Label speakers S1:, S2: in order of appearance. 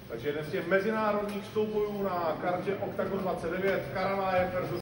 S1: Takže jeden z těch mezinárodních soubojů na kartě Octagon 29, Karalájev versus